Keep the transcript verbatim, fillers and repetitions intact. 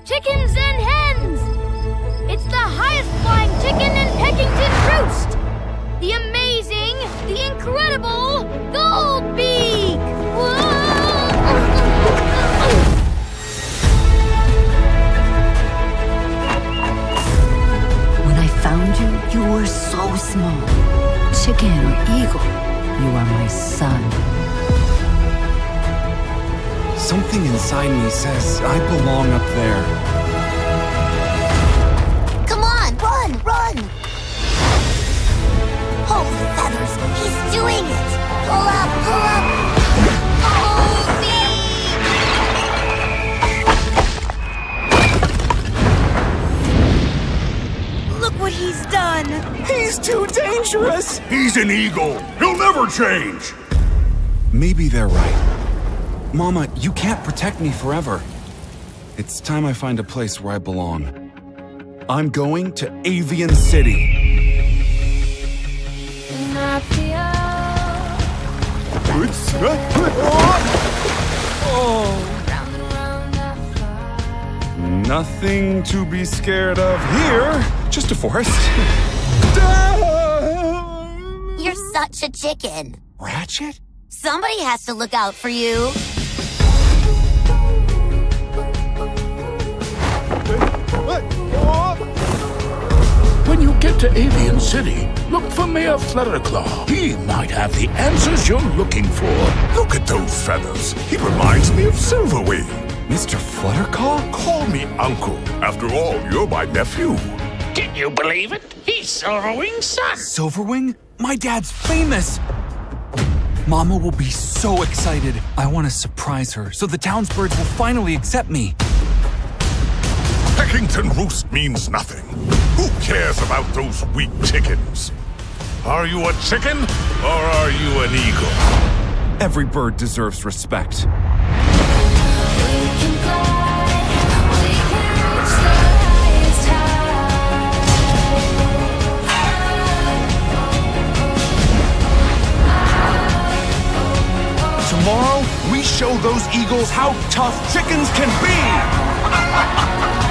chickens and hens! It's the highest flying chicken in Peckington Roost! The amazing, the incredible Goldbeak! When I found you, you were so small. Chicken or eagle, you are my son. Something inside me says I belong up there. Come on, run, run! Holy feathers, he's doing it! Pull up, pull up! Goldbeak! Look what he's done! He's too dangerous! He's an eagle! He'll never change! Maybe they're right. Mama, you can't protect me forever. It's time I find a place where I belong. I'm going to Avian City. Nothing to be scared of here. Just a forest. You're such a chicken. Ratchet? Somebody has to look out for you. When you get to Avian City, look for Mayor Flutterclaw. He might have the answers you're looking for. Look at those feathers. He reminds me of Silverwing. Mister Flutterclaw? Call me Uncle. After all, you're my nephew. Can you believe it? He's Silverwing's son. Silverwing? My dad's famous! Mama will be so excited. I want to surprise her so the townsbirds will finally accept me. Peckington Roost means nothing. Who cares about those weak chickens? Are you a chicken or are you an eagle? Every bird deserves respect. Tomorrow, we show those eagles how tough chickens can be!